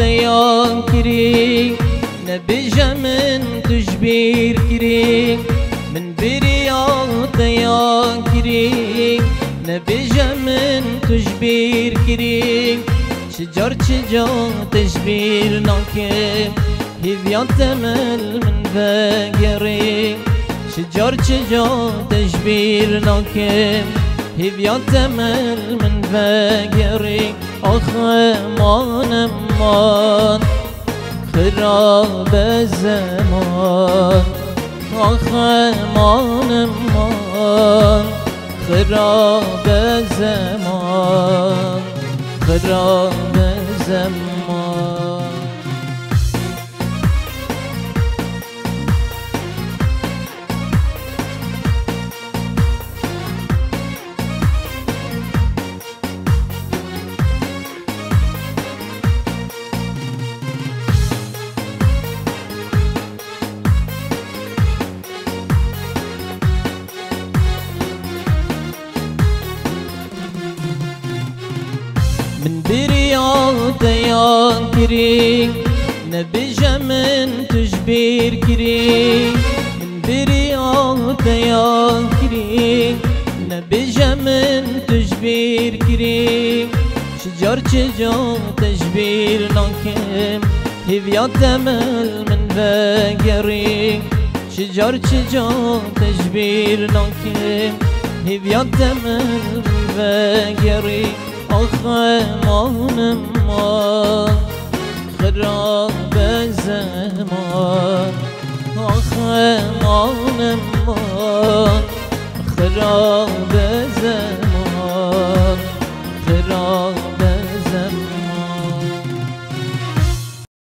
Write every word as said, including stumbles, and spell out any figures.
ديان كري نبجا من تجبير كري من برياض ديان كري نبجا من تجبير كري شجر شجر تجبير ناكم هذيان تمل من بقري شجر شجر تجبير ناكم هذيان تمل من بقري آخ امان امان خراب الزمان آخ امان امان خراب الزمان خراب الزمان من برياض ديان كري نبجا من تجبير كري من برياض ديان كري نبجا من تجبير كري شجر شجر تجبير ناكم هذيان تمل من بقري شجر شجر تجبير ناكم هذيان تمل من بقري آخ امان امان خراب الزمان آخ امان امان خراب الزمان